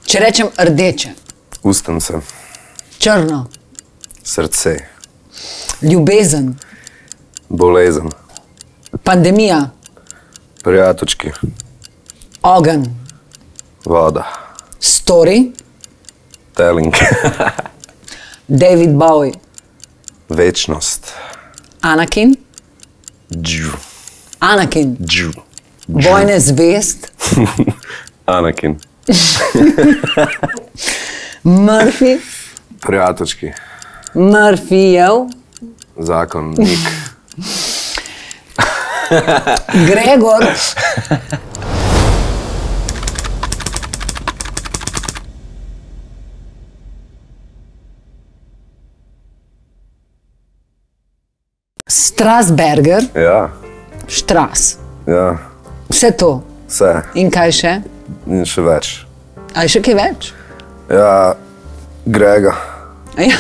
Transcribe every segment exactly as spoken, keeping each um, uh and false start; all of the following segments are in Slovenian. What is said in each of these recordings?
Če rečem rdeče. Ustnice. Črno. Srce. Ljubezen. Bolezen. Pandemija. Prijatočki. Ogenj. Voda. Story. Telling. David Bowie. Večnost. Anakin. Džu. Anakin. Džu. Vojne zvest. Anakin. Murphy. Prijatočki. Murphyjev. Zakon. Nik. Gregor. Strasberger. Ja. Štras. Ja. Vse to. Vse. In kaj še? In še več. A je še kaj več? Ja. Grega. Ja.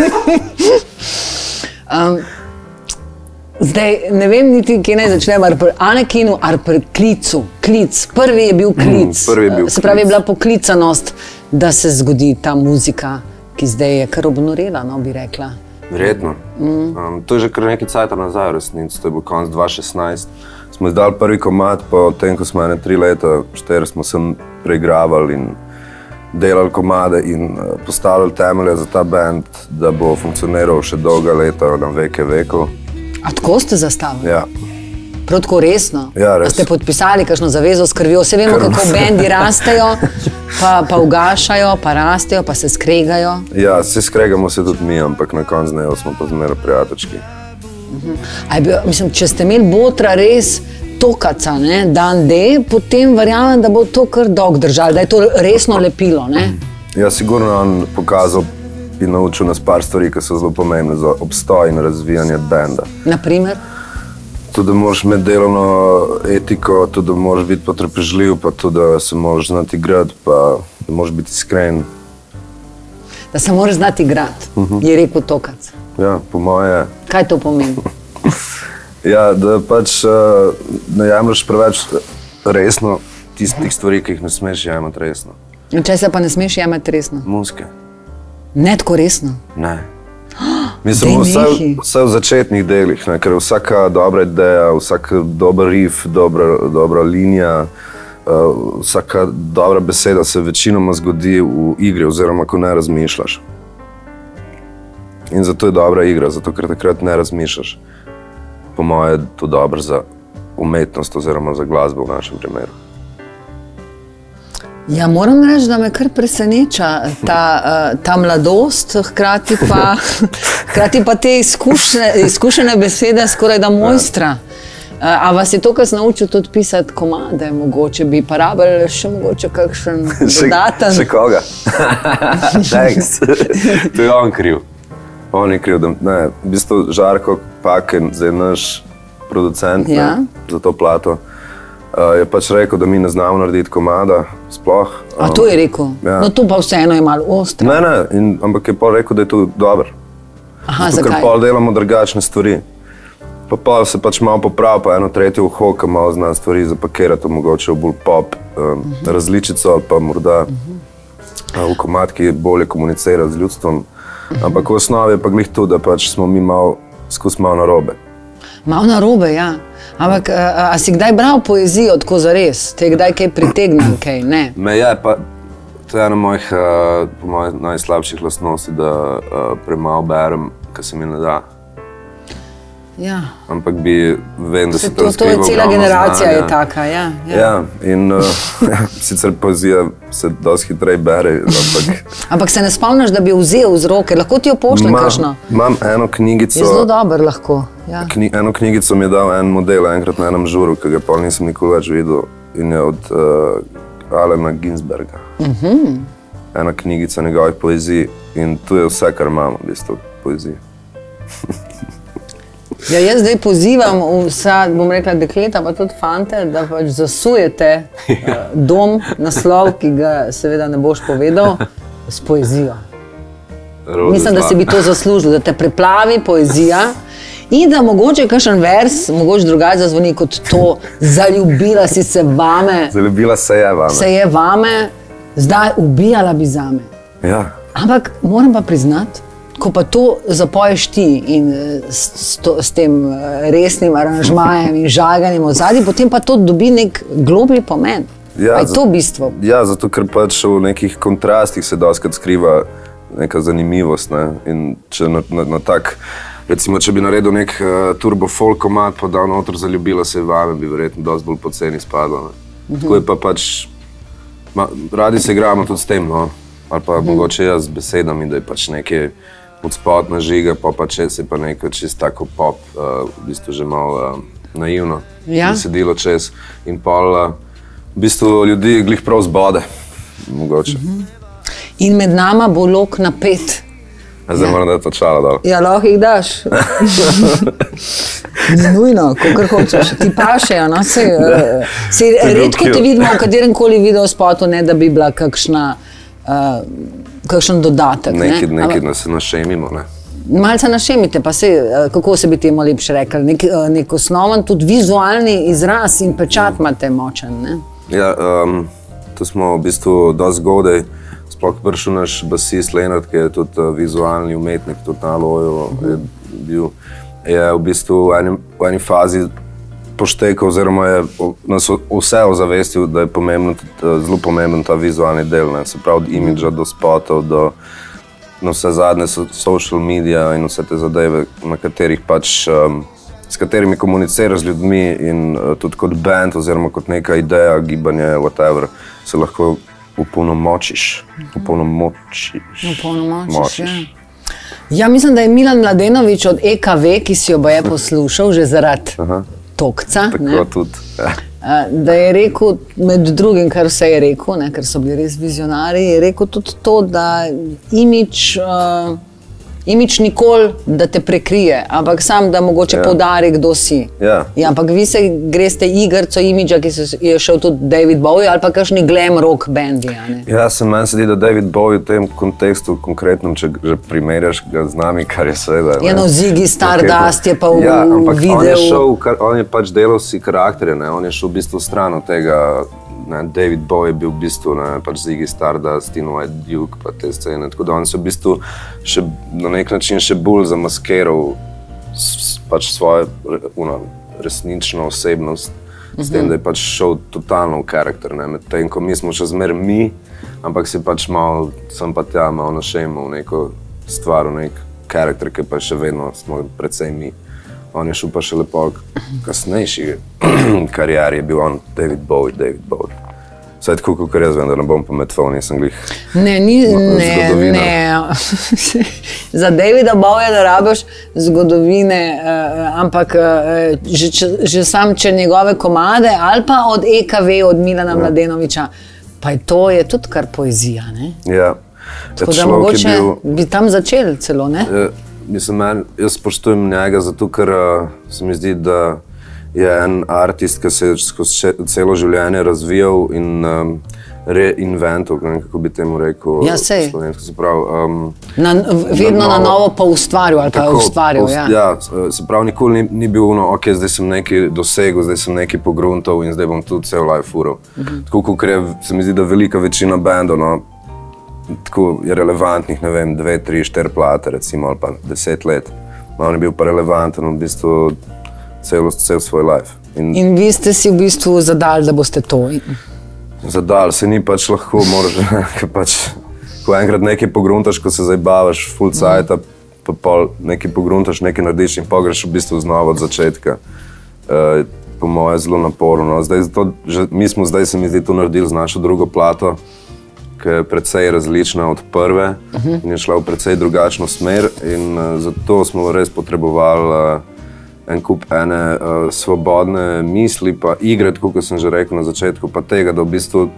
um, zdaj, ne vem niti, kje naj začnem, ali pri Anakinu, ali pri klicu. Klic. Prvi je bil klic. Mm, prvi je bil Se pravi, klic. je bila poklicanost, da se zgodi ta muzika, ki zdaj je kar obnorela, no, bi rekla. Verjetno. Mm. Um, to je že kar nekaj cajta nazaj, v resnici. To je bil konec dva tisoč šestnajst. Smo izdali prvi komad, po tem, ko smo ene tri leta, štiri smo se preigravali in delali komade in uh, postavili temelje za ta band, da bo funkcioniral še dolga leta, na veke vekov. A tako ste zastavili? Ja. Prav tako resno? Ja, res. A ste podpisali kakšno zavezo s krvjo? Vse vemo, Krv. kako bendi rastejo, pa, pa ugašajo, pa rastejo, pa se skregajo. Ja, se skregamo se tudi mi, ampak na koncu dneva smo pa zmeraj prijateljčki. A je bil, mislim, če ste imeli botra res tokaca, ne, dan D, potem verjamem, da bo to kar dolgo držalo, da je to resno lepilo, ne? Ja, sigurno on pokazal in naučil nas par stvari, ki so zelo pomembne za obstoj in razvijanje benda. Naprimer? Tudi, da moraš imeti delovno etiko, tudi, da moraš biti potrpežljiv, pa tudi, da se moraš znati igrati, pa da moraš biti iskren. Da se moraš znati igrati, je rekel tokac. Ja, po moje. Kaj to pomeni? Ja, da pač uh, ne jemlješ preveč resno tistih stvari, ki jih ne smeš jemati resno. In če se pa ne smeš jemati resno? Muzike. Ne tako resno? Ne. Mislim, vse, vse v začetnih delih, ne, ker vsaka dobra ideja, vsak dober riff, dobra, dobra linija, uh, vsaka dobra beseda se večinoma zgodi v igri, oziroma ko ne razmišljaš. In zato je dobra igra, zato ker takrat ne razmišljaš. Po moje je to dobro za umetnost oziroma za glasbo v našem primeru. Ja, moram reči, da me kar preseneča ta, uh, ta mladost, hkrati pa, hkrati pa te izkušene, izkušene besede skoraj da mojstra. Uh, a vas je to, kar sem naučil tudi pisati komade, mogoče bi pa rabili še mogoče kakšen dodaten? Še, še koga? Thanks. To je on kriv. On je kriv, da ne, v bistvu Žarko Paken, zdaj naš producent, ja, ne, za to plato, uh, je pač rekel, da mi ne znamo narediti komada, sploh. A to je rekel? Ja. No to pa vseeno je malo ostro. Ne, ne, in, ampak je pol rekel, da je to dobro. Aha, Zato, zakaj? ker pol delamo drugačne stvari. Pa pol se pač malo popravi, pa eno tretje uho, ki malo zna stvari zapakirati, mogoče v bolj pop um, uh -huh. različico, ali pa morda uh -huh. v komad, ki bolje komunicira z ljudstvom. Uh -huh. Ampak v osnovi je pa glih to, da pač smo mi malo, skus malo narobe. Malo narobe, ja. Ampak, a, a si kdaj bral poezijo tako zares? Te je kdaj kaj pritegnil, kaj ne? Me je, pa to je ena mojih, uh, po mojih najslabših lastnosti, da uh, premalo berem, kar se mi ne da. Ja. Ampak bi, vem, da se to To je cela generacija je taka, ja. Ja, ja in uh, sicer poezija se dosti hitreje bere, ampak... Ampak se ne spomniš, da bi jo vzel z roke, lahko ti jo pošljem kakšno? Imam eno knjigico... Je zelo dober lahko, ja. Kni, eno knjigico mi je dal en model enkrat na enem žuru, ki ga pol nisem nikoli več videl, in je od uh, Alena Ginsberga. Uh-huh. Ena knjigica njegovih poezij in tu je vse, kar imamo v bistvu poeziji. Ja, jaz zdaj pozivam vsa, bom rekla, dekleta, pa tudi fante, da pač zasujete uh, dom, naslov, ki ga seveda ne boš povedal, s poezijo. Rodi Mislim, da zla. si bi to zaslužil, da te preplavi poezija in da mogoče kakšen vers, mogoče drugače zazvoni kot to, zaljubila si se vame. Zaljubila se je vame. Se je vame, zdaj ubijala bi zame. Ja. Ampak moram pa priznati, ko pa to zapoješ ti in s, s, to, s tem resnim aranžmajem in žaganjem od zadnji, potem pa to dobi nek globlji pomen. Ja, pa je to bistvo. Ja, zato ker pač v nekih kontrastih se dostikrat skriva neka zanimivost. Ne? In če na, na, na tak, recimo, če bi naredil nek uh, turbo folk komad, pa dal noter Zaljubila se vame, bi verjetno dosti bolj poceni spadlo. Uh-huh. Tako je pa pač, ma, radi se igramo tudi s tem, no? Ali pa uh-huh. mogoče jaz z besedami, da je pač nekaj odspotna žiga, pa pa čez je pa nekaj čist tako pop, uh, v bistvu že malo uh, naivno, ja? Besedilo čez in pol, uh, v bistvu ljudi glih prav zbode, mogoče. Uh-huh. In med nama bo lok napet. Zdaj ja. Moram dati očala dol. Ja, lahko jih daš. Ni nujno, kakor hočeš. Ti pašejo, no? Se, uh, se redko te vidimo v katerem koli videospotu, ne da bi bila kakšna, uh, kakšen dodatek. Nekaj, ne? nekaj nas se našemimo, ne? Malce našemite, pa se, kako se bi temu lepše rekli, nek, nek osnoven tudi vizualni izraz in pečat imate močen, ne? Ja, um, to smo v bistvu dosti zgodaj. Sploh prišel naš basist Lenart, ki je tudi uh, vizualni umetnik, tudi na Aloju uh-huh. je bil, je v bistvu v eni, v eni fazi poštekal, oziroma je nas vse ozavestil, da je pomembno, tudi, zelo pomemben ta vizualni del, ne? Se pravi od imidža do spotov, do na vse zadnje so social media in vse te zadeve, na katerih pač, um, s katerimi komuniciraš z ljudmi in uh, tudi kot band oziroma kot neka ideja, gibanje, whatever, se lahko upolnomočiš. Upolnomočiš. Upolnomočiš, ja. Ja, mislim, da je Milan Mladenović od E K V, ki si jo pa je poslušal že zaradi Aha. Tokca. Tako ne? tudi. Ja. Da je rekel, med drugim, kar vse je rekel, ne, ker so bili res vizionari, je rekel tudi to, da imidž, uh, imidž nikoli da te prekrije, ampak sam, da mogoče ja. Poudari, kdo si. Ja. Ja, ampak vi se greste igrco imidža, ki se, je šel tudi David Bowie ali pa kakšni glam rock bendi. Ja, se meni se di, da David Bowie v tem kontekstu konkretnem, če že primerjaš ga z nami, kar je seveda. Ja, no, Ziggy Stardust je pa v ja, ampak videu. On je šel, kar, on je pač delal si karakterje, ne? On je šel v bistvu stran od tega. Ne, David Bowie je bil v bistvu, ne, pač Ziggy Stardust in White Duke, pa te scene, tako da on se v bistvu še, na nek način še bolj zamaskiral s, pač svojo una, resnično osebnost, mm-hmm. s tem, da je pač šel totalno v karakter, ne, med tem, ko mi smo še zmer mi, ampak si pač malo, sem pa tja malo našemal v neko stvar, v nek karakter, ki pa še vedno smo precej mi. On je šel pa še lepo kasnejši karieri, je bil on David Bowie, David Bowie. Vsaj tako, kot jaz vem, da ne bom pametval, nisem glih ne, ni, ne, ne. Za Davida Bowieja ne rabiš zgodovine, uh, ampak uh, že, že sam, če njegove komade, ali pa od E K V, od Milana ja. Mladenovića, pa je to je tudi kar poezija, ne? Ja. Tako da mogoče bil, bi tam začeli celo, ne? Je, Mislim, man, jaz spoštujem njega zato, ker uh, se mi zdi, da je en artist, ki se je skozi celo življenje razvijal in um, reinvental, kako bi temu rekel. Ja, sej. Se pravi, um, na, vedno na novo, na novo pa ustvarjal ali tako, pa ustvarjal, ja. Ja, se pravi, nikoli ni, ni bil ono, ok, zdaj sem nekaj dosegel, zdaj sem nekaj pogruntal in zdaj bom tudi cel life fural. Uh-huh. Tako, kot je, se mi zdi, da velika večina bandov, no, tako je relevantnih, ne vem, dve, tri, štiri plate, recimo, ali pa deset let. On je bil pa relevanten v bistvu cel, cel svoj life. In, in vi ste si v bistvu zadali, da boste to? Zadali, se ni pač lahko, moraš, pač, ko enkrat nekaj pogruntaš, ko se zabavaš full cajta, mm. pa pol nekaj pogruntaš, nekaj narediš in pogreš v bistvu znova od začetka. Uh, po moje zelo naporno. Zdaj, to, že, mi smo zdaj, se mi zdi, to naredili z našo drugo plato, ki je precej različna od prve uh-huh. in je šla v precej drugačno smer in uh, zato smo res potrebovali uh, en kup ene uh, svobodne misli, pa igre, tako kot sem že rekel na začetku, pa tega, da v bistvu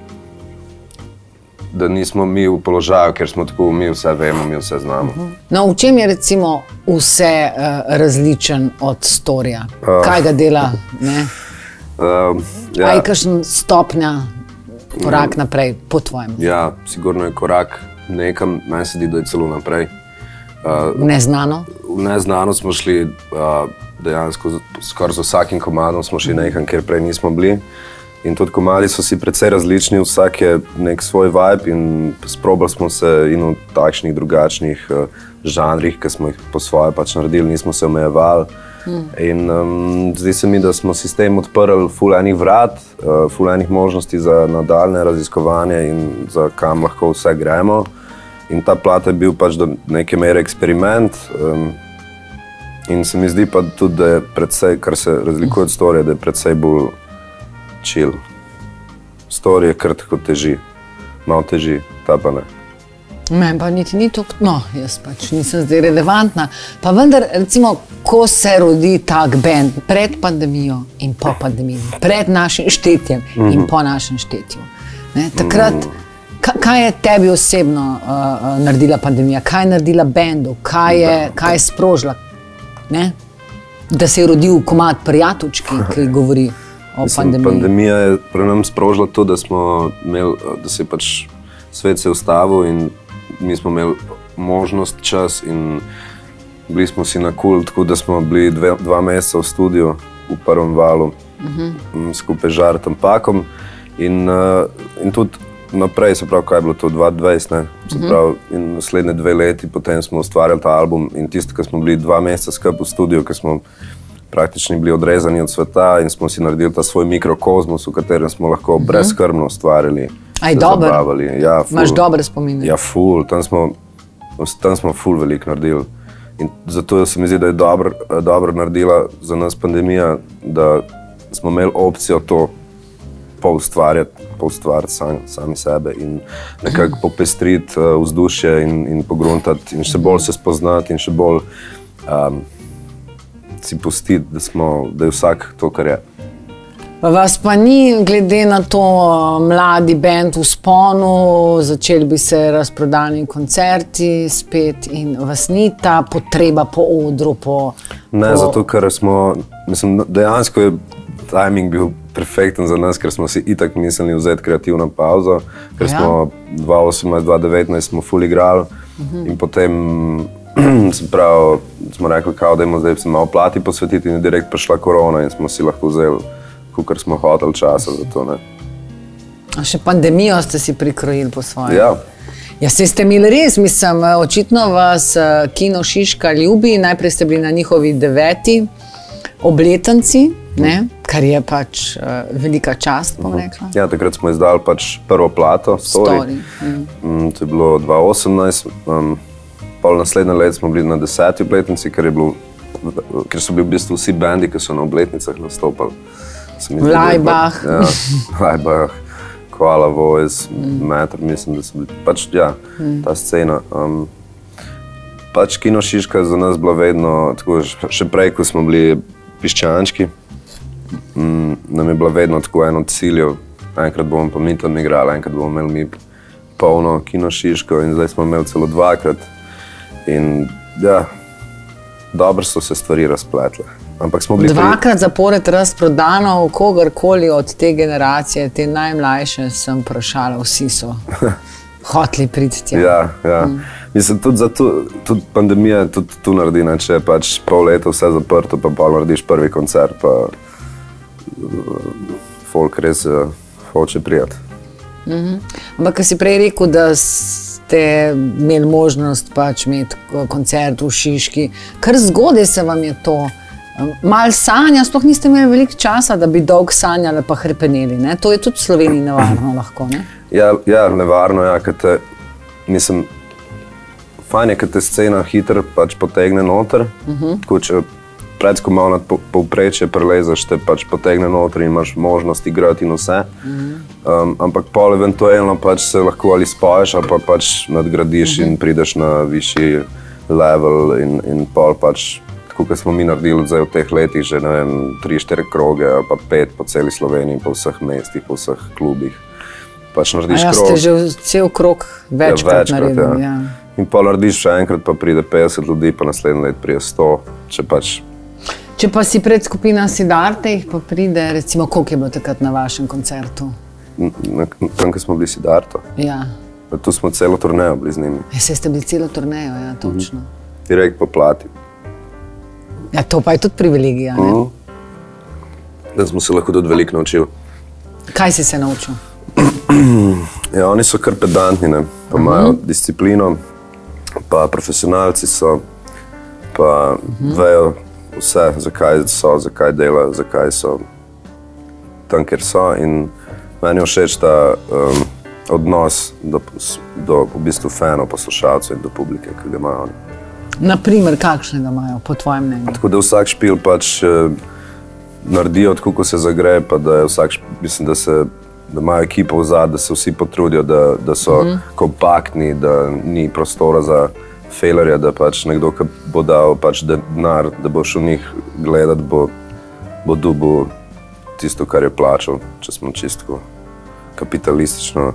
da nismo mi v položaju, ker smo tako, mi vse vemo, mi vse znamo. Uh-huh. No, v čem je recimo vse uh, različen od storija? Uh. Kaj ga dela, ne? Uh, ja. A je kakšen stopnja? Korak naprej, po tvojem? Ja, sigurno je korak nekam, meni se di, da je celo naprej. Uh, v neznano? V neznano smo šli uh, dejansko skoraj z vsakim komadom smo šli nekam, kjer prej nismo bili. In tudi komadi so si precej različni, vsak je nek svoj vibe in sprobali smo se in v takšnih drugačnih uh, žanrih, ki smo jih po svoje pač naredili, nismo se omejevali. Mm. In um, zdi se mi, da smo sistem odprli ful enih vrat, uh, ful enih možnosti za nadaljne raziskovanje in za kam lahko vse gremo. In ta plata je bil pač do neke mere eksperiment. Um, in se mi zdi pa tudi, da je precej, kar se razlikuje od storija, da je precej bolj chill. Story je kar tako teži, malo teži, ta pa ne. Meni pa niti ni to, no, jaz pač nisem zdaj relevantna. Pa vendar, recimo, ko se rodi tak band pred pandemijo in po pandemiji, pred našim štetjem mm-hmm. in po našem štetju, ne, takrat, mm-hmm. kaj je tebi osebno uh, naredila pandemija, kaj je naredila bandu, kaj je, kaj je sprožila, ne? Da se je rodil komad Prijateljčki, ki govori Mislim, pandemija je pri nam sprožila to, da smo imeli, da se je pač svet se ustavil in mi smo imeli možnost, čas in bili smo si na kul, tako da smo bili dve, dva meseca v studiu v prvem valu uh-huh. skupaj z Žartom Pakom in, uh, in tudi naprej, se pravi, kaj je bilo to, dva tisoč dvajset, ne, se uh-huh. pravi, in naslednje dve leti potem smo ustvarjali ta album in tisto, ko smo bili dva meseca skupaj v studiu, ko smo praktično bili odrezani od sveta in smo si naredili ta svoj mikrokozmos, v katerem smo lahko uh-huh. brezskrbno ustvarjali. Aj, dober. Ja, imaš dobre spomine. Ja, ful. Tam smo, tam smo ful veliko naredili. In zato se mi zdi, da je dobro, dobro naredila za nas pandemija, da smo imeli opcijo to poustvarjati, poustvarjati sami, sami sebe in nekako popestriti uh, vzdušje in, in pogruntati in še bolj se spoznati in še bolj um, si pustiti, da, smo, da je vsak to, kar je. Vas pa ni, glede na to, mladi band v sponu, začeli bi se razprodani koncerti spet in vas ni ta potreba po odru, po... Ne, po... zato, ker smo, mislim, dejansko je timing bil perfekten za nas, ker smo si itak mislili vzeti kreativno pauzo, ker ja. smo dva tisoč osemnajst dva tisoč devetnajst smo ful igrali uh-huh. in potem se pravi, smo rekli, kao, dajmo zdaj se malo plati posvetiti in je direkt prišla korona in smo si lahko vzeli, kar smo hoteli časa za to, ne. A še pandemijo ste si prikrojili po svoje? Ja. Ja, se ste imeli res, mislim, očitno vas Kino Šiška ljubi, najprej ste bili na njihovi deveti obletnici, ne, kar je pač uh, velika čast, bom rekla. Ja, takrat smo izdali pač prvo plato, Story. Story. Mm. To je bilo dva tisoč osemnajst, um, pol naslednje let smo bili na deseti obletnici, ker, je bilo, ker so bili v bistvu vsi bendi, ki so na obletnicah nastopali. Lajbah. Ja, Lajbah, Koala Voice, mm. Meter, mislim, da so bili, pač, ja, mm. ta scena. Um, pač Kino Šiška za nas bila vedno, tako, še prej, ko smo bili piščančki, um, nam je bila vedno tako eno ciljev, enkrat bomo pa mi tam igrali, enkrat bomo imeli mi polno Kino Šiško in zdaj smo imeli celo dvakrat. In ja, dobro so se stvari razpletle. Ampak smo bili dvakrat pri... zapored razprodano, kogarkoli od te generacije, te najmlajše, sem vprašala, vsi so hoteli priti tja. Ja, ja. Mm. Mislim, tudi, zato, tudi pandemija tudi tu naredi, ne, če je pač pol leta vse zaprto, pa pol narediš prvi koncert, pa uh, folk res uh, hoče prijati. Mm-hmm. Ampak, ko si prej rekel, da ste imeli možnost pač imeti koncert v Šiški, kar zgodaj se vam je to malo sanja, sploh niste imeli veliko časa, da bi dolgo sanjali pa hrepeneli, ne? To je tudi v Sloveniji nevarno lahko, ne? Ja, ja nevarno, ja, ker te, mislim, fajn je, ker te scena hitro pač potegne noter, uh-huh. tako če predsko malo nad povprečje prelezeš, te pač potegne noter in imaš možnost igrati in vse. Uh-huh. um, ampak pol eventualno pač se lahko ali spoješ, ali pa pač nadgradiš uh-huh. in prideš na višji level in, in pol pač kot smo mi naredili zdaj v teh letih, že ne vem, tri, štiri kroge, pa pet po celi Sloveniji, po vseh mestih, po vseh klubih. Pač narediš krog. A ja, ste že cel krog večkrat, ja, večkrat naredili. Ja. Ja. In pa narediš še enkrat, pa pride petdeset ljudi, pa naslednje let pride sto, če pač... Če pa si pred skupina Siddharte, jih pa pride, recimo, koliko je bilo takrat na vašem koncertu? Na, tam, ko smo bili Siddharto. Ja. Tu smo celo turnejo bili z njimi. Ja, se ste bili celo turnejo, ja, točno. Mhm. Direkt po plati. Ja, to pa je tudi privilegija, ne? Uh-huh. Da smo se lahko tudi veliko naučili. Kaj si se naučil? Ja, oni so kar pedantni, ne, pa imajo uh-huh. disciplino, pa profesionalci so, pa uh-huh. vejo vse, zakaj so, zakaj delajo, zakaj so tam, kjer so in meni je všeč ta um, odnos do, do v bistvu fanov, poslušalcev in do publike, ki ga imajo oni. Naprimer, kakšnega imajo, po tvojem mnenju? Tako da vsak špil pač eh, naredijo tako, ko se zagre, pa da je vsak, mislim, da se da imajo ekipo vzad, da se vsi potrudijo, da, da so mm. kompaktni, da ni prostora za failerja, da pač nekdo, ki bo dal pač denar, da bo šel njih gledat, bo, bo dobil tisto, kar je plačal, če smo čisto kapitalistično.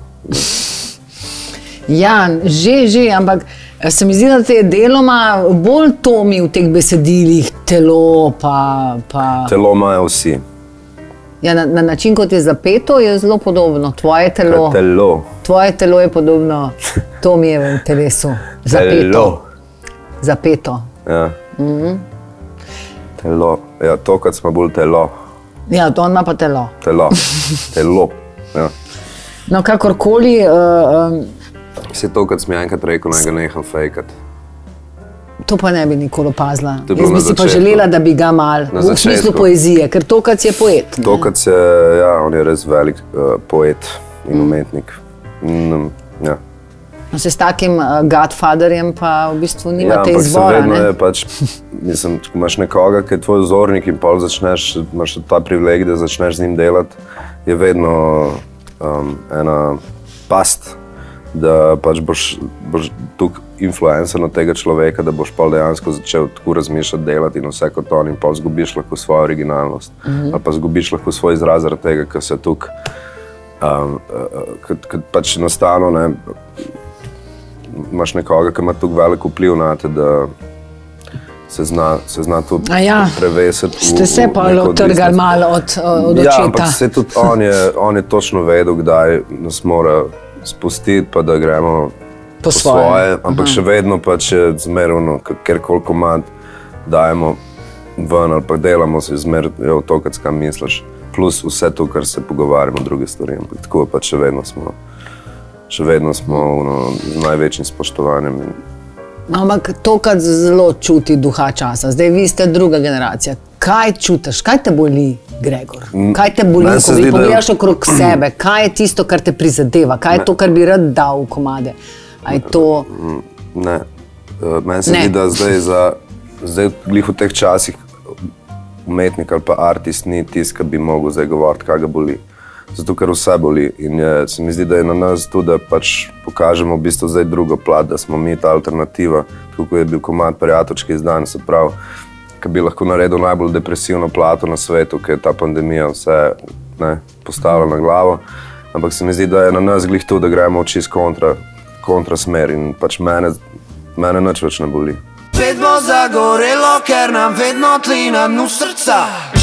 Ja, že, že, ampak se mi zdi, da te je deloma bolj tomi v teh besedilih, telo pa... pa... Telo imajo vsi. Ja, na, na način, kot je zapeto, je zelo podobno. Tvoje telo, telo. Tvoje telo je podobno Tomijevem telesu. Zapeto. Telo. Zapeto. Ja. Mm-hmm. Telo. Ja, to, kad smo bolj telo. Ja, to on ima pa telo. Telo. Telo. Ja. No, kakorkoli... Uh, um, Vse to, kad sem enkrat rekel, naj ga neham fejkat. To pa ne bi nikoli opazila. Jaz bi si pa želela, da bi ga mal, v smislu poezije, ker Tokac je poet. Tokac je, ja, on je res velik uh, poet in umetnik. Mm, ja. No, se s takim uh, Godfatherjem pa v bistvu nimate ja, izbora, ne? ne? Je pač, mislim, ko imaš nekoga, ki je tvoj vzornik in pol začneš, imaš ta privilegij, da začneš z njim delati, je vedno um, ena past, da pač boš, boš tukaj influencer na tega človeka, da boš pa dejansko začel tako razmišljati, delati in vse kot on in pa zgubiš lahko svojo originalnost. Mm-hmm. Ali pa zgubiš lahko svoj izraz zaradi tega, ker se tukaj, um, ker pač enostavno, ne, imaš nekoga, ki ima tukaj velik vpliv na te, da se zna, se zna tudi ja, prevesiti. Ste se pa otrgali malo od, od očeta. Ja, ampak se tudi on je, on je točno vedel, kdaj nas mora spustiti, pa da gremo po, po svoje. svoje. Ampak Aha. še vedno pa če zmerno, ker koliko mat dajemo ven ali pa delamo se zmer, jo, to, kad skam misliš. Plus vse to, kar se pogovarjamo, druge stvari. Ampak tako pa še vedno smo, še vedno smo no, z največjim spoštovanjem. Ampak to, kad zelo čuti duha časa. Zdaj vi ste druga generacija. Kaj čutiš? Kaj te boli, Gregor? Kaj te boli, ko bi pogledaš okrog sebe? Kaj je tisto, kar te prizadeva? Kaj je to, kar bi rad dal v komade? A je to... Ne. Meni se zdi, da zdaj, za, zdaj glih v teh časih umetnik ali pa artist ni tist, ki bi mogel zdaj govoriti, kaj ga boli. Zato, ker vse boli. In je, se mi zdi, da je na nas tudi, da pač pokažemo v bistvu zdaj drugo plat, da smo mi ta alternativa, tako je bil komad Prijatočki izdan, se pravi, ki bi lahko naredil najbolj depresivno plato na svetu, ker je ta pandemija vse ne, postavila na glavo. Ampak se mi zdi, da je na nas glih tu, da gremo v čist kontra, kontra smer in pač mene, mene nič več ne boli. Svet bo zagorelo, ker nam vedno tli na dnu srca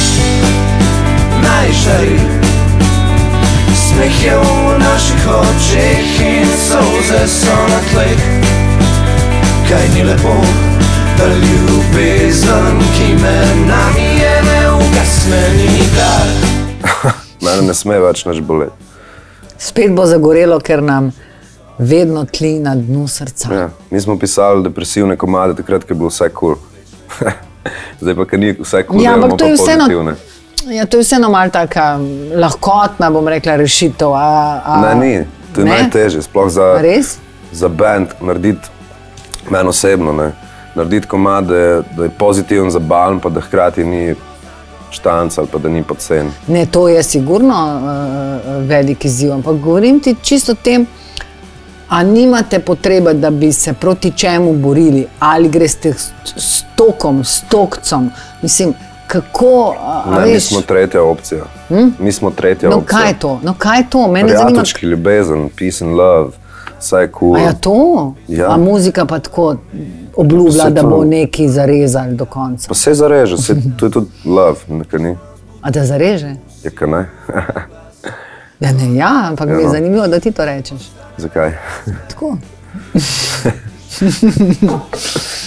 najšari. Smeh je v naših očeh in solze so na tleh. Kaj ni lepo, da ljubezen, ki me namije, ne ugasne nikdar. Mene ne sme več nič boleti. Spet bo zagorelo, ker nam vedno tli na dnu srca. Ja, mi smo pisali depresivne komade takrat, ko je bilo vse kul. Cool. Zdaj pa, ker ni vse kul, cool, ja, da imamo pa vseeno, pozitivne. Ja, to je vseeno malo taka lahkotna, bom rekla, rešitev. A, a... Ne, ni. To je ne? najtežje, sploh za, za band narediti, meni osebno, ne. Narediti komade, da je pozitiven, zabaven, pa da hkrati ni štanc ali pa da ni pocen. Ne, to je sigurno uh, velik izziv, ampak govorim ti čisto o tem, a nimate potrebe, da bi se proti čemu borili, ali greste s tokom, s tokcom, mislim, kako, a, ne, veš... mi smo tretja opcija. Hm? Mi smo tretja no, opcija. Kaj je to? No, kaj je to? Mene Prijatočki, zanima... ljubezen, peace and love, vse je cool. A ja to? Ja. A muzika pa tako obljublja, da bo neki zarezali do konca? Pa se zareže, se, to je tudi love, nekaj ni. A da zareže? Ja, kaj ne? Ja, ne, ja, ampak ja, mi je no. zanimivo, da ti to rečeš. Zakaj? Tako.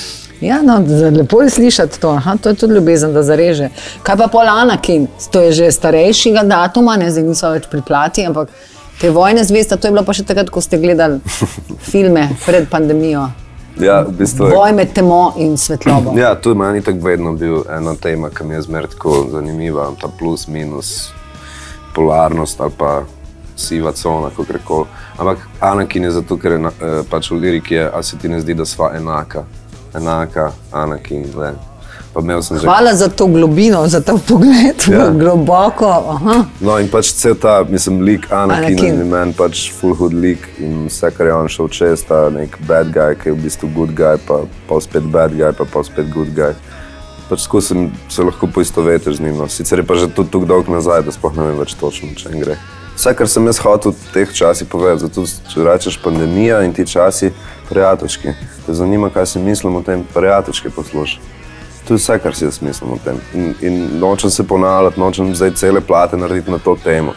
Ja, no, lepo je slišati to. Aha, to je tudi ljubezen, da zareže. Kaj pa pol Anakin? To je že starejšega datuma, ne, zdaj niso več pri plati, ampak te Vojne zvezde, to je bilo pa še takrat, ko ste gledali filme pred pandemijo. Ja, v bistvu je. Boj med temo in svetlobo. Ja, to je meni tako vedno bil ena tema, ki mi je zmer tako zanimiva, ta plus, minus, polarnost ali pa siva cona, kakorkoli. Ampak Anakin je zato, ker je pač v liriki je, a se ti ne zdi, da sva enaka. Enaka, Anakin, le. Pa imel sem že... Hvala za to globino, za ta pogled, ja. Globoko. Aha. No in pač cel ta, mislim, lik Anakina je meni pač full hood lik in vse, kar je on šel čez, ta nek bad guy, ki je v bistvu good guy, pa, pa spet bad guy, pa, pa spet good guy. Pač tako sem se lahko poistovetiš z njim. No. Sicer je pa že tudi tako dolgo nazaj, da sploh ne vem več točno, če en gre. Vse, kar sem jaz hotel v teh časih povedati, zato če rečeš pandemija in ti časi prijateljski, te zanima, kaj si mislim o tem prijateljski posluša. To je vse, kar si jaz mislim o tem. In, in nočem se ponavljati, nočem zdaj cele plate narediti na to temo.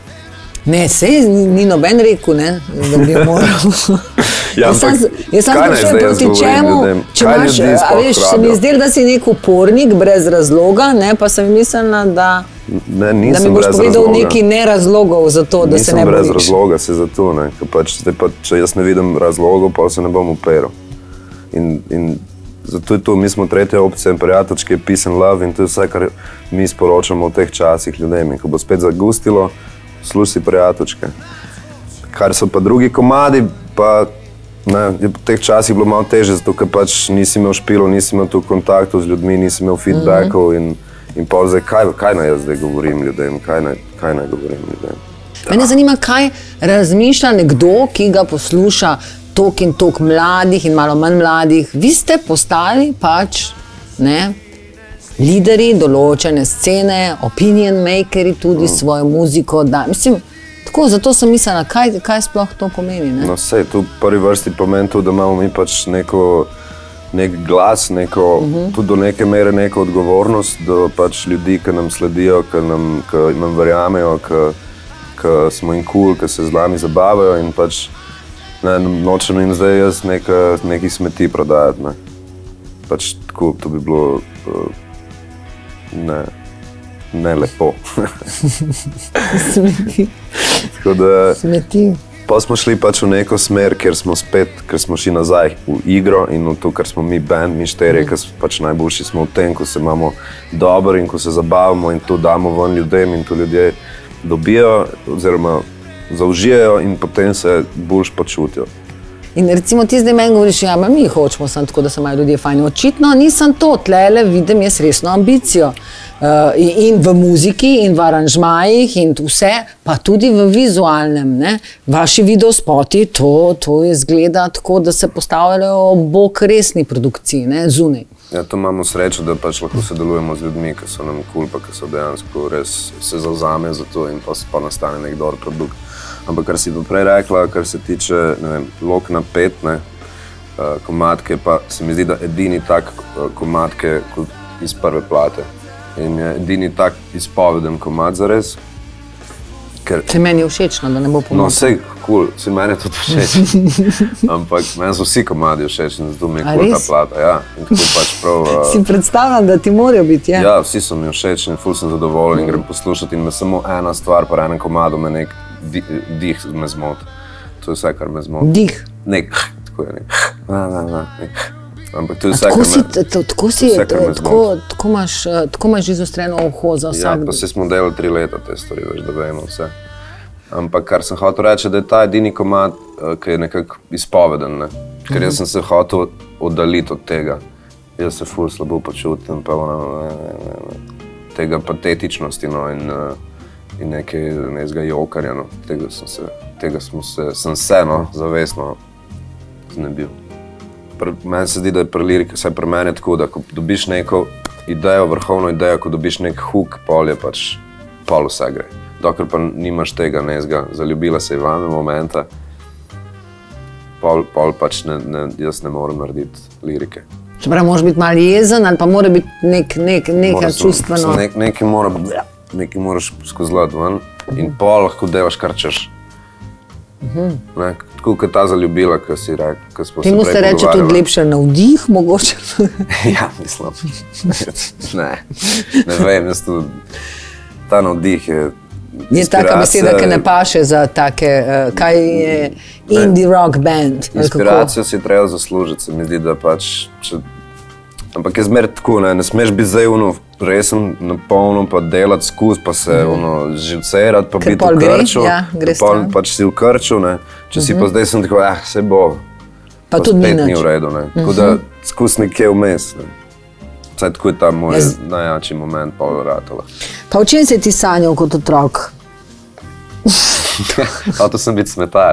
Ne, sej ni, ni noben rekel, ne, da bi moral. Ja, jaz sem sprašal proti čemu, če imaš, a veš, se mi zdel, da si nek upornik brez razloga, ne, pa sem mislila, da, ne, da mi boš povedal razloga. Neki nerazlogov za to, da nisem se ne boriš. Nisem brez razloga se za to, ne, ker pač, zdaj pa, če jaz ne vidim razlogov, pa se ne bom uperal. In, in zato je to, mi smo tretja opcija, prijateljčki je peace and love in to je vse, kar mi sporočamo v teh časih ljudem. In ko bo spet zagustilo, služ si prijateljčke. Kar so pa drugi komadi, pa ne, je v teh časih bilo malo teže, zato ker pač nisi imel špilov, nisi imel tu kontaktov z ljudmi, nisi imel feedbackov in, in pa zdaj, kaj, kaj naj jaz zdaj govorim ljudem, kaj naj, kaj naj govorim ljudem. Mene zanima, kaj razmišlja nekdo, ki ga posluša tok in tok mladih in malo manj mladih. Vi ste postali pač, ne, lideri določene scene, opinion makeri tudi mm. svojo muziko, da, mislim, tako, zato sem mislila, kaj, kaj sploh to pomeni, ne? No, sej, tu v prvi vrsti pomeni to, da imamo mi pač neko, nek glas, neko, uh -huh. tudi do neke mere neko odgovornost do pač ljudi, ki nam sledijo, ki nam, ki nam verjamejo, ki, ki smo jim cool, ki se z nami zabavajo in pač ne, nočem jim zdaj jaz neka, neki smeti prodajati, ne. Pač tako, to bi bilo uh, ne, ne lepo. Smeti. Tako da, Smeti. Pa smo šli pač v neko smer, kjer smo spet, ker smo šli nazaj v igro in v to, kar smo mi band, mi šterje, ker pač najboljši smo v tem, ko se imamo dobro in ko se zabavamo in to damo ven ljudem in to ljudje dobijo oziroma zaužijajo in potem se boljš počutijo. In recimo ti zdaj meni govoriš, ja, mi hočemo sem tako, da se imajo ljudje fajn. Očitno nisem to, tlele vidim jaz resno ambicijo. Uh, in, in v muziki, in v aranžmajih, in vse, pa tudi v vizualnem, ne. Vaši videospoti, to, to izgleda tako, da se postavljajo bok resni produkciji, ne, zunaj. Ja, to imamo srečo, da pač lahko sodelujemo z ljudmi, ki so nam kul, pa ki so dejansko res se zavzamejo za to in pa, pa nastane nek dober produkt. Ampak kar si pa prej rekla, kar se tiče, ne vem, Lokna pet, ne, komadke, pa se mi zdi, da edini tak komadke iz prve plate. In je edini tak izpoveden komad zares. Ker... Se meni je všečno, da ne bo pomočil. No, sej, cool, se meni je tudi všeč. Ampak meni so vsi komadi všeč in zato mi je cool ta plata, ja. In tako pač prav... Uh... Si predstavljam, da ti morajo biti, ja? Ja, vsi so mi všeč in ful sem zadovoljen in grem poslušati in me samo ena stvar, pa enem komadu me nek di dih me zmoti. To je vse, kar me zmoti. Dih? Nek, tako je nek, na, na, na, nek. Ampak to je vse, kar me, tako si, vse, kar me tako, tako imaš, tako imaš izostreno uho za vsak. Ja, pa se smo delali tri leta te stvari, veš, da vemo vse. Ampak kar sem hotel reči, da je ta edini komad, ki je nekako izpoveden, ne. Ker jaz sem se hotel oddaliti od tega. Jaz se ful slabo počutim, pa ono, ne, ne, ne, tega patetičnosti, no, in, in nekaj, nekaj jokarja, no. Tega sem se, tega smo se, sem se, no, zavestno znebil. Meni se zdi, da je pri liriki, vsaj pri meni tako, da ko dobiš neko idejo, vrhovno idejo, ko dobiš nek hook, pol je pač, pol vse gre. Dokler pa nimaš tega nezga, zaljubila se je vame momenta, pol, pol pač ne, ne, jaz ne morem narediti lirike. Čeprav moraš biti malo jezen ali pa mora biti nek, nek, nekaj čustveno? Nek, nekaj, mora, nekaj moraš skozi ven in pol lahko delaš kar češ. Uh-huh. Ne, tako kot ta zaljubila, ki si rekel, ko smo se Temu se reče tudi lepše navdih, mogoče? Ja, mislim. Ne, ne vem, jaz tu, ta navdih je Je taka beseda, ki ne paše za take, uh, kaj je indie rock band. Inspiracijo si treba zaslužiti, se mi zdi, da pač, če, ampak je zmer tako, ne, ne smeš biti zdaj ono resen na polno, pa delati skus, pa se mm. ono živcerat, pa Ker biti v krču, ja, pol pač si v krču, ne, če mm -hmm. si pa zdaj sem tako, eh, se bo, pa, pa tudi spet ni v redu, ne, tako mm -hmm. da skus nekje vmes, ne. Saj tako je ta moj Jaz... najjači moment pol ratala. Pa o čem se ti sanjal kot otrok? Hotel sem biti smetar.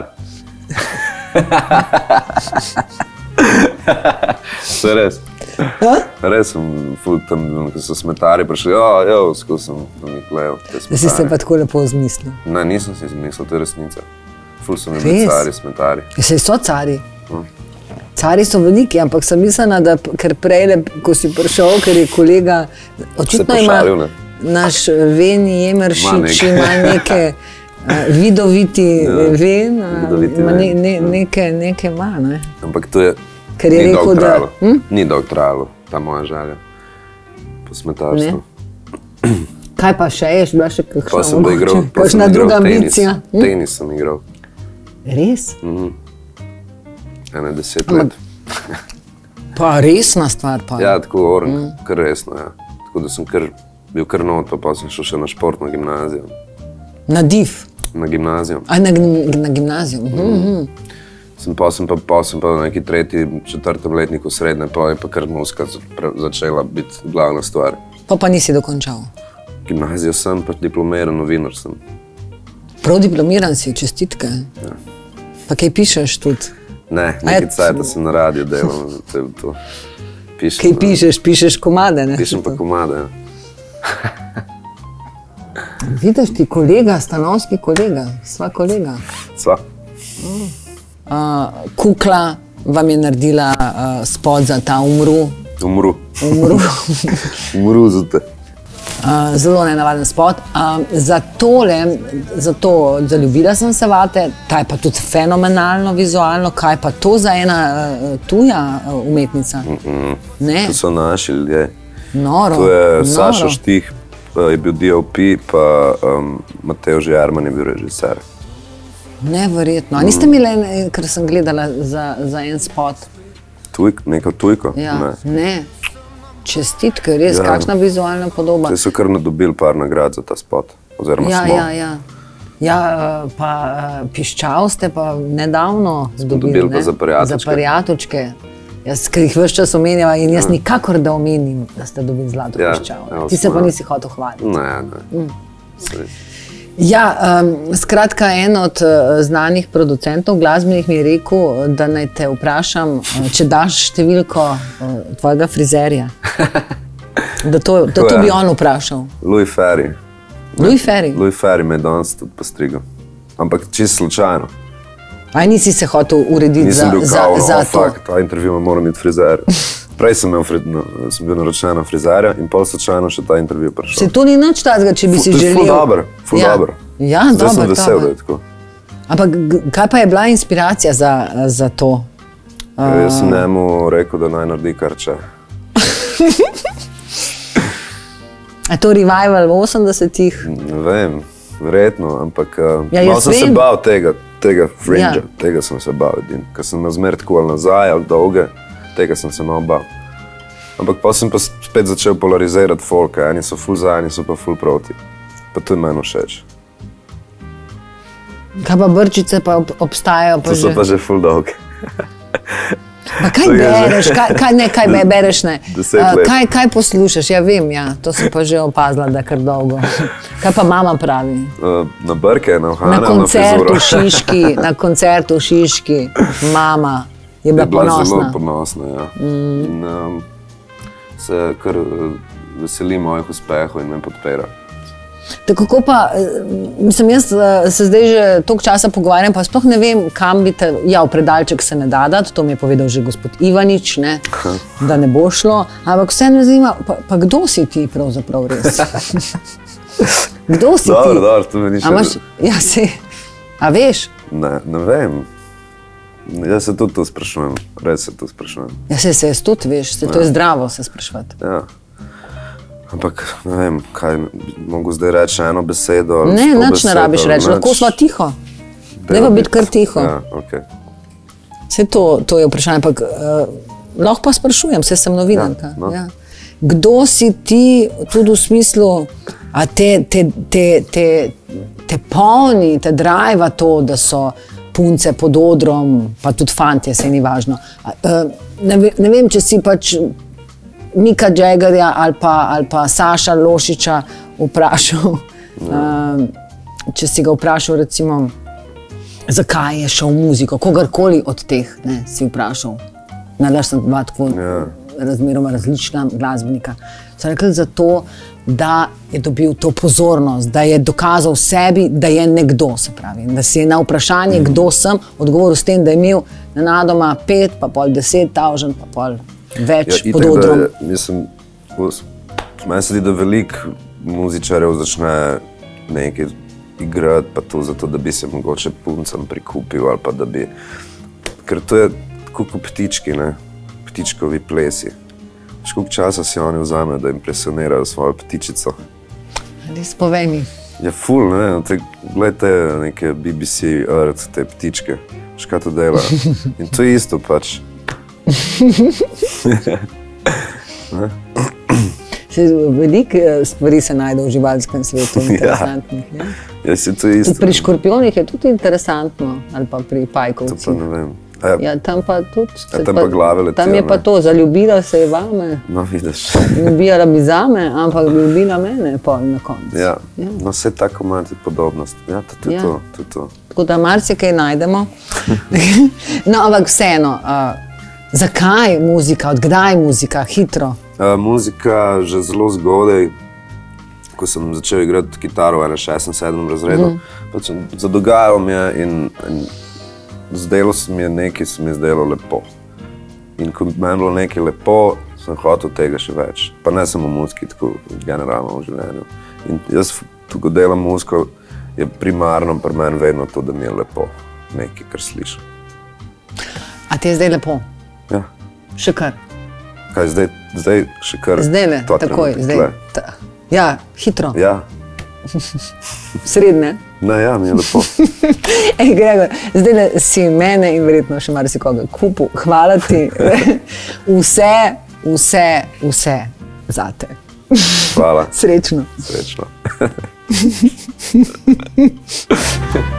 To je res. Ha? Res sem ful tam, ko so smetari prišli, jo, jo, skus sem, da mi klejo te smetari. Da si se pa tako lepo izmislil? Ne, nisem si izmislil, to je resnica. Ful so mi bili cari, smetari. Saj so cari. Hmm. Cari so veliki, ampak sem mislila, da ker prej, ko si prišel, ker je kolega, očitno ima naš Veni Jemeršič, ima neke uh, vidoviti ja, ven, vidoviti ima ne, ne, neke, neke ima, ne? Ampak to je, ker je ni rekel, dolg da, trajalo, hm? ni dolg trajalo, ta moja želja po smetarstvu. Kaj pa še ješ, bila še kakšna, pa sem igral, pa kakšna sem druga tenis, ambicija? Hm? Tenis sem igral. Res? Mhm. Ene deset let. Pa resna stvar pa. Ja, tako orang, mm. kar resno, ja. Tako da sem kar, bil kar not, pa pa sem šel še na športno gimnazijo. Na div? Na gimnazijo. A, na, na gimnazijo. Mm. Mm-hmm. Sem pa, sem pa, pa, sem pa v neki tretji, četrtem letniku srednje, pa je pa kar muzika začela biti glavna stvar. Pa pa nisi dokončal? Gimnazijo sem, pa diplomiran novinar sem. Prav diplomiran si, čestitke. Ja. Pa kaj pišeš tudi? Ne, nekaj cajta sem na radiju delal, to, to pišem. Kaj pišeš? Pišeš komade, ne? Pišem pa komade, ja. Vidiš ti kolega, stanovski kolega, sva kolega. Sva. Uh, Kukla vam je naredila uh, spot za ta Umru. Umru. Umru. Umru za te. Uh, zelo nenavaden spot. Uh, za tole, za to zaljubila sem se vate, ta je pa tudi fenomenalno vizualno. Kaj pa to za ena uh, tuja uh, umetnica? Mm -mm. Ne? To so naši ljudje. Noro. To je noro. Saša Štih, je bil D O P, pa um, Matevž Jarman je bil režiser. Neverjetno. A niste imeli, ker sem gledala za, za en spot? Tujk, neko tujko? Ja, ne. ne. Čestitke, res, ja. Kakšna vizualna podoba. Te so kar nadobili par nagrad za ta spot, oziroma ja, smo. Ja, ja. Ja, pa Piščal ste pa nedavno dobili, dobili pa za Parjatočke. Za Parjatočke. Jaz, ker jih ves čas omenjava in jaz ja. nikakor da omenim, da ste dobili zlato ja, Piščal. Ja, ti se pa nisi hotel hvaliti. Ne, ne. Mm. Ja, um, skratka, en od uh, znanih producentov glasbenih mi je rekel, da naj te vprašam, uh, če daš številko uh, tvojega frizerja. Da to, da to bi on vprašal. Louis Ferry. Louis Ferry? Louis Ferry me je danes tudi postrigel. Ampak čisto slučajno. Aj nisi se hotel urediti za, bil za, kao, za oh, to? Fuck, ta intervju me mora imeti frizer. Prej sem, imel, no, sem bil naročen na frizerja in pol slučajno še ta intervju prišel. Se to ni nič tazga, če bi F, si želel? Ful dober, ful ja. dober. Ja, zdaj dober, sem vesel, da je tako. Ampak kaj pa je bila inspiracija za, za to? Uh... Jaz sem njemu rekel, da naj naredi kar če. Je to revival v osemdesetih? Ne vem, verjetno, ampak uh, ja, malo sem vem. se bal tega, tega fringe, ja. tega sem se bal edin. Ker sem na zmer tako ali nazaj ali dolge, tega sem se malo bal. Ampak pa sem pa spet začel polarizirati folka, eni so ful za, eni so pa ful proti. Pa to je meni všeč. Kaj pa brčice pa ob, obstajajo? Pa to so že... pa že ful dolge. Pa kaj bereš, kaj, kaj, ne, kaj be, bereš, ne? Uh, kaj, kaj poslušaš? Ja vem, ja, to sem pa že opazila, da je kar dolgo. Kaj pa mama pravi? Uh, na brke, na uhane, na koncertu na v Šiški, na koncertu v Šiški, mama je bila, je bila ponosna. zelo ponosna, ja. Mm. In, um, se kar veseli mojih uspehov in me podpira. Tako pa, mislim, jaz se zdaj že toliko časa pogovarjam, pa sploh ne vem, kam bi te, ja, v predalček se ne da dati, to mi je povedal že gospod Ivanič, ne, da ne bo šlo, ampak vse me zanima, pa, pa kdo si ti pravzaprav res? Kdo si dobro, ti? Dobro, to me ni še... A, imaš, ja, si, a veš? Ne, ne vem. Jaz se tudi to sprašujem, res se to sprašujem. Ja, se, se jaz tudi, veš, se, to je zdravo se spraševati. Ja. Ampak, ne vem, kaj mogu zdaj reči eno besedo. Ne, nič ne rabiš reči, lahko sva tiho. Dajva biti kar tiho. Ja, okej. Vse to, to je vprašanje, ampak uh, lahko pa sprašujem, vse sem novinarka. Ja, no. Ja. Kdo si ti tudi v smislu, a te, te, te, te, te polni, te drajva to, da so punce pod odrom, pa tudi fantje, se ni važno. Uh, ne, ne vem, če si pač Mika Jaggerja ali pa, ali pa Saša Lošiča vprašal, uh, če si ga vprašal recimo, zakaj je šel v muziko, kogarkoli od teh, ne, si vprašal. Nalaš sem dva tako ja. razmeroma različna glasbenika. So rekli zato, da je dobil to pozornost, da je dokazal sebi, da je nekdo, se pravi. Da si je na vprašanje, mm. kdo sem, odgovoril s tem, da je imel nenadoma pet, pa pol deset tavžen, pa pol več ja, pod odrom. Da, mislim, meni se zdi, da veliko muzičarjev začne nekaj igrati, pa to zato, da bi se mogoče puncam prikupil, ali pa da bi... Ker to je tako kot ptički, ne? Ptičkovi plesi. Veš, koliko časa si oni vzamejo, da impresionirajo svojo ptičico? Res povej mi. Je ful, ne? Te, gledajte neke B B C Earth, te ptičke. Veš, kaj to dela? In to je isto pač. Veliko stvari se najde v živalskem svetu, interesantnih. Ja. Ja, ja, to je isto. Tudi pri škorpionih je tudi interesantno, ali pa pri pajkovcih. To pa ne vem. Ja, ja, tam pa tudi. Ja, tam pa glave letijo. Tam je pa to, zaljubila se je vame. No, vidiš. Ljubila bi zame, ampak ljubila mene pol na koncu. Ja, ja. No, vse tako ima ti podobnost. Ja, to je ja. to, to, to. Tako da marsikaj najdemo. No, ampak vseeno, uh, zakaj muzika, odkdaj muzika, hitro? Uh, muzika že zelo zgodaj, ko sem začel igrati kitaro v šestem, sedmem razredu. Mm. Pač zadogajalo mi je in, in zdelo se mi je nekaj, se mi je zdelo lepo. In ko meni bilo nekaj lepo, sem hotel tega še več. Pa ne samo v muziki, tako generalno v življenju. In jaz, ko delam muziko, je primarno pri meni vedno to, da mi je lepo. Nekaj, kar slišim. A ti je zdaj lepo? Ja. Še kar? Kaj, zdaj, zdaj še kar... Zdaj le, takoj, zdaj. Ta, ja, hitro. Ja. Srednje? Ne, ja, mi je lepo. Ej, Gregor, zdaj le si mene in verjetno še marsikoga kupil. Hvala ti. Vse, vse, vse zate. Hvala. Srečno. Srečno.